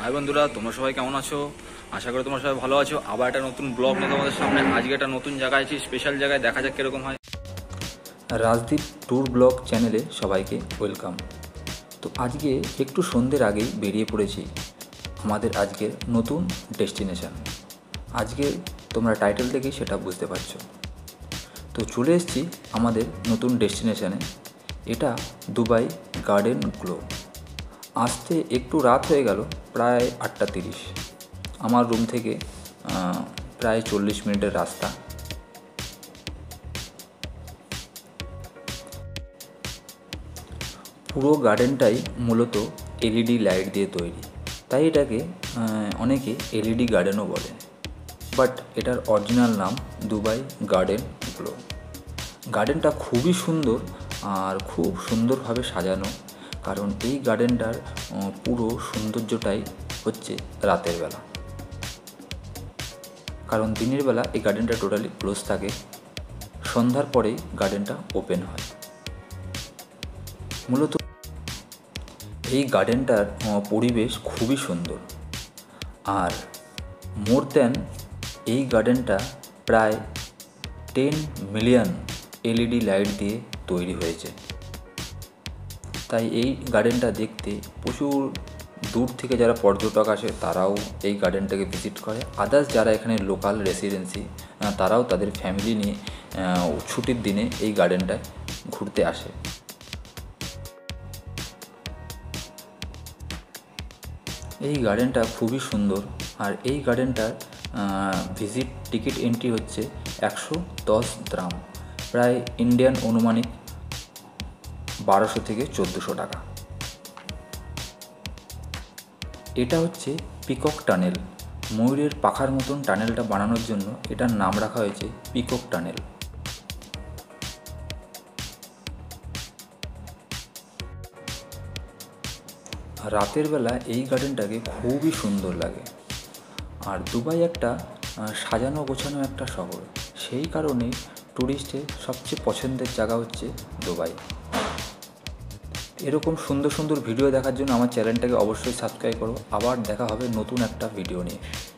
High বন্ধুরা, তোমরা সবাই কেমন আছো? আশা করি তোমরা সবাই ভালো আছো। আবার একটা নতুন ব্লগ নিয়ে তোমাদের সামনে। আজকে একটা নতুন জায়গায় আছি, স্পেশাল জায়গায়, দেখা যাক কিরকম হয়। রাজদীপ ট্যুর ব্লগ চ্যানেলে সবাইকে ওয়েলকাম। তো আজকে একটু সন্ধ্যের আগেই বেরিয়ে পড়েছি আমাদের আজকের নতুন ডেস্টিনেশন। আজকে তোমরা টাইটেল দেখেই সেটা বুঝতে পারছো। তো চলে এসেছি আমাদের নতুন ডেস্টিনেশনে। এটা দুবাই গার্ডেন গ্লো। আসতে একটু রাত হয়ে গেল, প্রায় 8:30। আমার রুম থেকে প্রায় 40 মিনিটের রাস্তা। পুরো গার্ডেনটাই মূলত এলইডি লাইট দিয়ে তৈরি, তাই এটাকে অনেকে এলইডি গার্ডেনও বলে। বাট এটার অরিজিনাল নাম দুবাই গার্ডেন গ্লো। গার্ডেনটা খুবই সুন্দর আর খুব সুন্দরভাবে সাজানো, কারণ এই গার্ডেনটার পুরো সৌন্দর্যটাই হচ্ছে রাতের বেলা। কারণ দিনের বেলা এই গার্ডেনটা টোটালি ক্লোজ থাকে, সন্ধ্যার পরেই গার্ডেনটা ওপেন হয়। মূলত এই গার্ডেনটার পরিবেশ খুবই সুন্দর। আর মোর দ্যান এই গার্ডেনটা প্রায় 10 মিলিয়ন এলইডি লাইট দিয়ে তৈরি হয়েছে। তাই এই গার্ডেনটা দেখতে প্রচুর দূর থেকে যারা পর্যটক আসে তারাও এই গার্ডেনটাকে ভিজিট করে। আদার্স যারা এখানে লোকাল রেসিডেন্সি তারাও তাদের ফ্যামিলি নিয়ে ছুটির দিনে এই গার্ডেনটায় ঘুরতে আসে। এই গার্ডেনটা খুবই সুন্দর। আর এই গার্ডেনটার ভিজিট টিকিট এন্ট্রি হচ্ছে 110 দ্রাম, প্রায় ইন্ডিয়ান অনুমানিক 1200 থেকে 1400 টাকা। এটা হচ্ছে পিকক টানেল। ময়ূরের পাখার মতন টানেলটা বানানোর জন্য এটার নাম রাখা হয়েছে পিকক টানেল। রাতের বেলা এই গার্ডেনটাকে খুবই সুন্দর লাগে। আর দুবাই একটা সাজানো গোছানো একটা শহর, সেই কারণে ট্যুরিস্টের সবচেয়ে পছন্দের জায়গা হচ্ছে দুবাই। এরকম সুন্দর সুন্দর ভিডিও দেখার জন্য আমার চ্যানেলটাকে অবশ্যই সাবস্ক্রাইব করো। আবার দেখা হবে নতুন একটা ভিডিও নিয়ে।